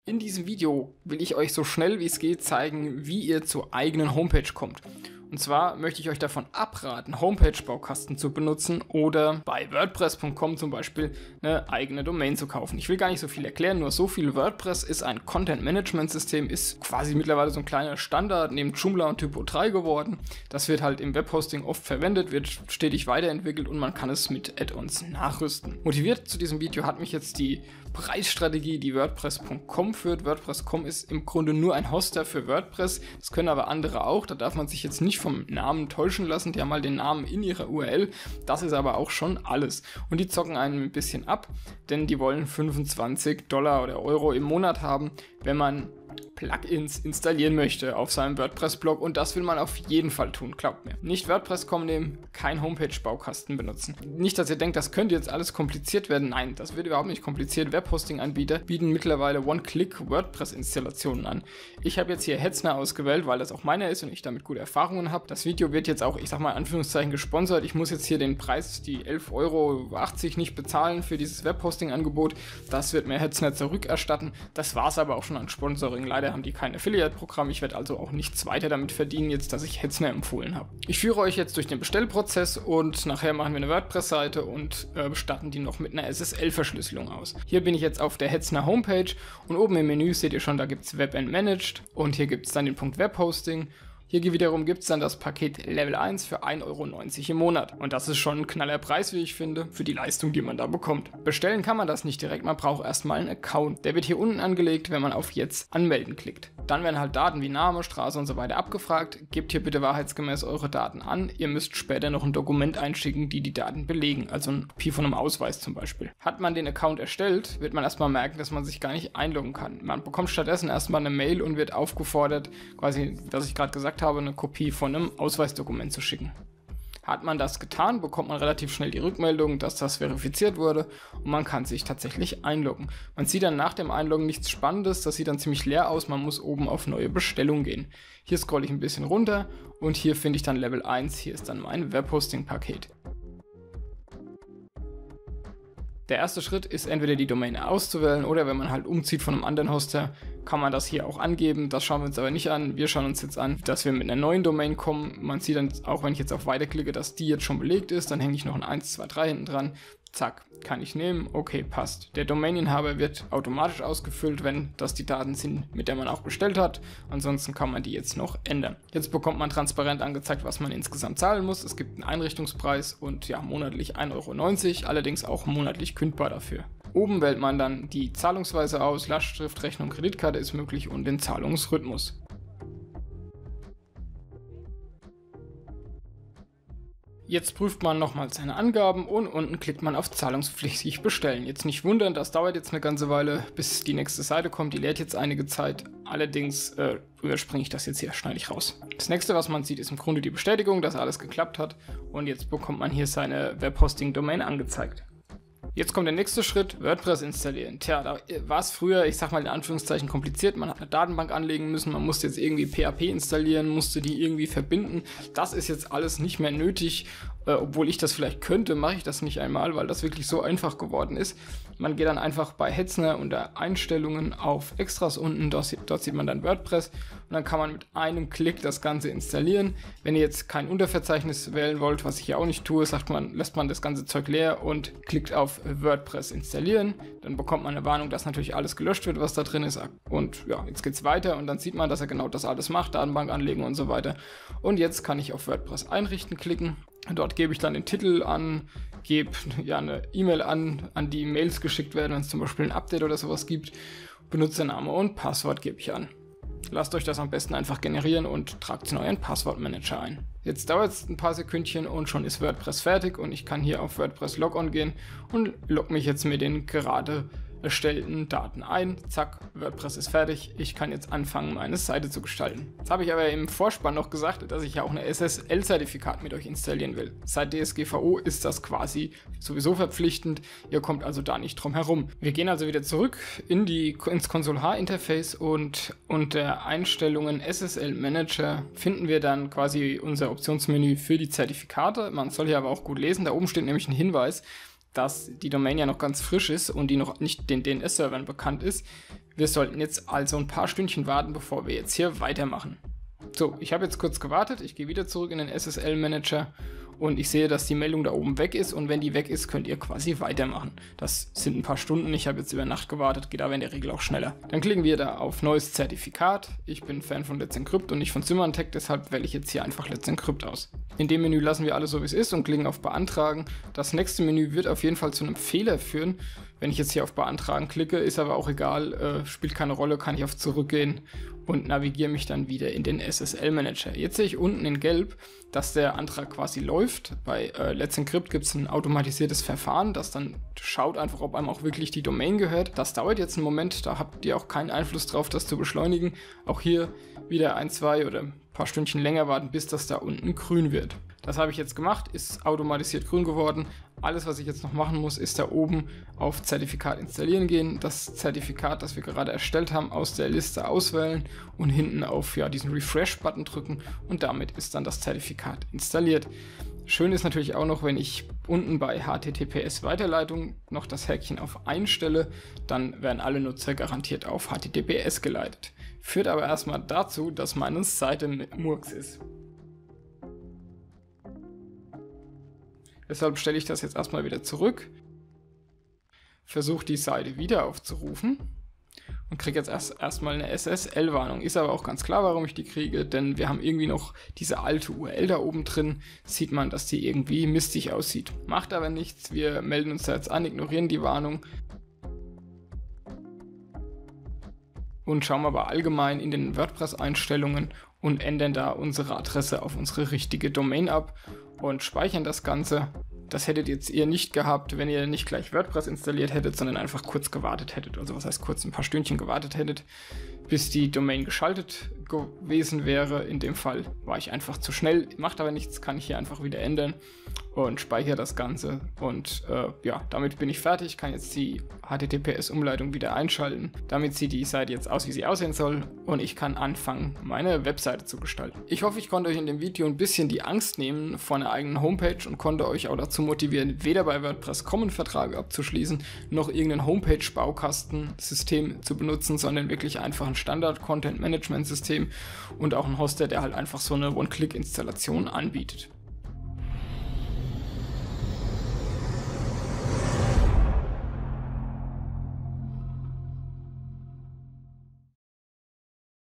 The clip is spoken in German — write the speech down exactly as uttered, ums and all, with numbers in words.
In diesem Video will ich euch so schnell wie es geht zeigen, wie ihr zur eigenen Homepage kommt. Und zwar möchte ich euch davon abraten, Homepage-Baukasten zu benutzen oder bei WordPress Punkt com zum Beispiel eine eigene Domain zu kaufen. Ich will gar nicht so viel erklären, nur so viel. WordPress ist ein Content-Management-System, ist quasi mittlerweile so ein kleiner Standard neben Joomla und Typo drei geworden. Das wird halt im Webhosting oft verwendet, wird stetig weiterentwickelt und man kann es mit Add-ons nachrüsten. Motiviert zu diesem Video hat mich jetzt die Preisstrategie, die WordPress Punkt com führt. WordPress Punkt com ist im Grunde nur ein Hoster für WordPress. Das können aber andere auch. Da darf man sich jetzt nicht vom Namen täuschen lassen. Die haben mal den Namen in ihrer U R L. Das ist aber auch schon alles. Und die zocken einen ein bisschen ab, denn die wollen fünfundzwanzig Dollar oder Euro im Monat haben, wenn man Plugins installieren möchte auf seinem WordPress-Blog, und das will man auf jeden Fall tun, glaubt mir. Nicht WordPress Punkt com nehmen, kein Homepage-Baukasten benutzen. Nicht, dass ihr denkt, das könnte jetzt alles kompliziert werden. Nein, das wird überhaupt nicht kompliziert. Webhosting-Anbieter bieten mittlerweile One-Click-WordPress-Installationen an. Ich habe jetzt hier Hetzner ausgewählt, weil das auch meiner ist und ich damit gute Erfahrungen habe. Das Video wird jetzt auch, ich sag mal in Anführungszeichen, gesponsert. Ich muss jetzt hier den Preis, die elf Euro achtzig nicht bezahlen für dieses Webhosting-Angebot. Das wird mir Hetzner zurückerstatten. Das war es aber auch schon an Sponsoring. Leider haben die kein Affiliate-Programm. Ich werde also auch nichts weiter damit verdienen, jetzt, dass ich Hetzner empfohlen habe. Ich führe euch jetzt durch den Bestellprozess und nachher machen wir eine WordPress-Seite und äh, statten die noch mit einer S S L-Verschlüsselung aus. Hier bin ich jetzt auf der Hetzner Homepage und oben im Menü seht ihr schon, da gibt es Web and Managed und hier gibt es dann den Punkt Webhosting. Hier wiederum gibt es dann das Paket Level eins für ein Euro neunzig im Monat. Und das ist schon ein knaller Preis, wie ich finde, für die Leistung, die man da bekommt. Bestellen kann man das nicht direkt, man braucht erstmal einen Account. Der wird hier unten angelegt, wenn man auf Jetzt anmelden klickt. Dann werden halt Daten wie Name, Straße und so weiter abgefragt. Gebt hier bitte wahrheitsgemäß eure Daten an. Ihr müsst später noch ein Dokument einschicken, die die Daten belegen, also ein Kopie von einem Ausweis zum Beispiel. Hat man den Account erstellt, wird man erstmal merken, dass man sich gar nicht einloggen kann. Man bekommt stattdessen erstmal eine Mail und wird aufgefordert, quasi, was ich gerade gesagt habe, eine Kopie von einem Ausweisdokument zu schicken. Hat man das getan, bekommt man relativ schnell die Rückmeldung, dass das verifiziert wurde und man kann sich tatsächlich einloggen. Man sieht dann nach dem Einloggen nichts Spannendes, das sieht dann ziemlich leer aus, man muss oben auf neue Bestellung gehen. Hier scrolle ich ein bisschen runter und hier finde ich dann Level eins, hier ist dann mein Webhosting-Paket. Der erste Schritt ist entweder die Domain auszuwählen oder wenn man halt umzieht von einem anderen Hoster, kann man das hier auch angeben. Das schauen wir uns aber nicht an. Wir schauen uns jetzt an, dass wir mit einer neuen Domain kommen. Man sieht dann auch, wenn ich jetzt auf Weiter klicke, dass die jetzt schon belegt ist. Dann hänge ich noch ein eins zwei drei hinten dran. Zack, kann ich nehmen. Okay, passt. Der Domaininhaber wird automatisch ausgefüllt, wenn das die Daten sind, mit der man auch bestellt hat. Ansonsten kann man die jetzt noch ändern. Jetzt bekommt man transparent angezeigt, was man insgesamt zahlen muss. Es gibt einen Einrichtungspreis und ja, monatlich ein Euro neunzig, allerdings auch monatlich kündbar dafür. Oben wählt man dann die Zahlungsweise aus, Lastschrift, Rechnung, Kreditkarte ist möglich und den Zahlungsrhythmus. Jetzt prüft man nochmal seine Angaben und unten klickt man auf zahlungspflichtig bestellen. Jetzt nicht wundern, das dauert jetzt eine ganze Weile, bis die nächste Seite kommt. Die lädt jetzt einige Zeit. Allerdings äh, überspringe ich das jetzt hier, schneide ich raus. Das nächste, was man sieht, ist im Grunde die Bestätigung, dass alles geklappt hat. Und jetzt bekommt man hier seine Webhosting-Domain angezeigt. Jetzt kommt der nächste Schritt, WordPress installieren. Tja, da war es früher, ich sag mal in Anführungszeichen, kompliziert. Man hat eine Datenbank anlegen müssen, man musste jetzt irgendwie P H P installieren, musste die irgendwie verbinden. Das ist jetzt alles nicht mehr nötig. Äh, obwohl ich das vielleicht könnte, mache ich das nicht einmal, weil das wirklich so einfach geworden ist. Man geht dann einfach bei Hetzner unter Einstellungen auf Extras unten, dort, dort sieht man dann WordPress und dann kann man mit einem Klick das Ganze installieren. Wenn ihr jetzt kein Unterverzeichnis wählen wollt, was ich ja auch nicht tue, sagt man, lässt man das ganze Zeug leer und klickt auf WordPress installieren. Dann bekommt man eine Warnung, dass natürlich alles gelöscht wird, was da drin ist. Und ja, jetzt geht's weiter und dann sieht man, dass er genau das alles macht, Datenbank anlegen und so weiter. Und jetzt kann ich auf WordPress einrichten klicken. Dort gebe ich dann den Titel an, gebe ja eine E-Mail an, an die Mails geschickt werden, wenn es zum Beispiel ein Update oder sowas gibt. Benutzername und Passwort gebe ich an. Lasst euch das am besten einfach generieren und tragt es in euren Passwortmanager ein. Jetzt dauert es ein paar Sekündchen und schon ist WordPress fertig und ich kann hier auf WordPress Logon gehen und logge mich jetzt mit den gerade erstellten Daten ein. Zack, WordPress ist fertig. Ich kann jetzt anfangen, meine Seite zu gestalten. Jetzt habe ich aber im Vorspann noch gesagt, dass ich ja auch ein S S L-Zertifikat mit euch installieren will. Seit D S G V O ist das quasi sowieso verpflichtend. Ihr kommt also da nicht drum herum. Wir gehen also wieder zurück in die, ins Console-H-Interface und unter Einstellungen S S L Manager finden wir dann quasi unser Optionsmenü für die Zertifikate. Man soll hier aber auch gut lesen. Da oben steht nämlich ein Hinweis, dass die Domain ja noch ganz frisch ist und die noch nicht den D N S-Servern bekannt ist. Wir sollten jetzt also ein paar Stündchen warten, bevor wir jetzt hier weitermachen. So, ich habe jetzt kurz gewartet, ich gehe wieder zurück in den S S L-Manager und ich sehe, dass die Meldung da oben weg ist, und wenn die weg ist, könnt ihr quasi weitermachen. Das sind ein paar Stunden, ich habe jetzt über Nacht gewartet, geht aber in der Regel auch schneller. Dann klicken wir da auf Neues Zertifikat. Ich bin Fan von Let's Encrypt und nicht von Symantec, deshalb wähle ich jetzt hier einfach Let's Encrypt aus. In dem Menü lassen wir alles so, wie es ist, und klicken auf Beantragen. Das nächste Menü wird auf jeden Fall zu einem Fehler führen. Wenn ich jetzt hier auf Beantragen klicke, ist aber auch egal, äh, spielt keine Rolle, kann ich auf Zurückgehen und navigiere mich dann wieder in den S S L-Manager. Jetzt sehe ich unten in Gelb, dass der Antrag quasi läuft. Bei äh, Let's Encrypt gibt es ein automatisiertes Verfahren, das dann schaut einfach, ob einem auch wirklich die Domain gehört. Das dauert jetzt einen Moment, da habt ihr auch keinen Einfluss drauf, das zu beschleunigen. Auch hier wieder ein, zwei oder ein paar Stündchen länger warten, bis das da unten grün wird. Das habe ich jetzt gemacht, ist automatisiert grün geworden. Alles, was ich jetzt noch machen muss, ist da oben auf Zertifikat installieren gehen, das Zertifikat, das wir gerade erstellt haben, aus der Liste auswählen und hinten auf ja, diesen Refresh-Button drücken, und damit ist dann das Zertifikat installiert. Schön ist natürlich auch noch, wenn ich unten bei H T T P S Weiterleitung noch das Häkchen auf einstelle, dann werden alle Nutzer garantiert auf H T T P S geleitet. Führt aber erstmal dazu, dass meine Seite Murks ist. Deshalb stelle ich das jetzt erstmal wieder zurück, versuche die Seite wieder aufzurufen und kriege jetzt erst erstmal eine S S L-Warnung. Ist aber auch ganz klar, warum ich die kriege, denn wir haben irgendwie noch diese alte U R L da oben drin. Sieht man, dass die irgendwie mistig aussieht. Macht aber nichts, wir melden uns da jetzt an, ignorieren die Warnung und schauen aber allgemein in den WordPress-Einstellungen und ändern da unsere Adresse auf unsere richtige Domain ab und speichern das Ganze. Das hättet jetzt ihr nicht gehabt, wenn ihr nicht gleich WordPress installiert hättet, sondern einfach kurz gewartet hättet. Also was heißt kurz, ein paar Stündchen gewartet hättet, bis die Domain geschaltet gewesen wäre. In dem Fall war ich einfach zu schnell, macht aber nichts, kann ich hier einfach wieder ändern und speichere das Ganze. Und äh, ja, damit bin ich fertig, kann jetzt die H T T P S-Umleitung wieder einschalten. Damit sieht die Seite jetzt aus, wie sie aussehen soll, und ich kann anfangen, meine Webseite zu gestalten. Ich hoffe, ich konnte euch in dem Video ein bisschen die Angst nehmen vor einer eigenen Homepage und konnte euch auch dazu motivieren, weder bei WordPress einen Vertrag abzuschließen, noch irgendein Homepage-Baukastensystem zu benutzen, sondern wirklich einfach ein Standard-Content-Management-System und auch ein Hoster, der halt einfach so eine One-Click-Installation anbietet.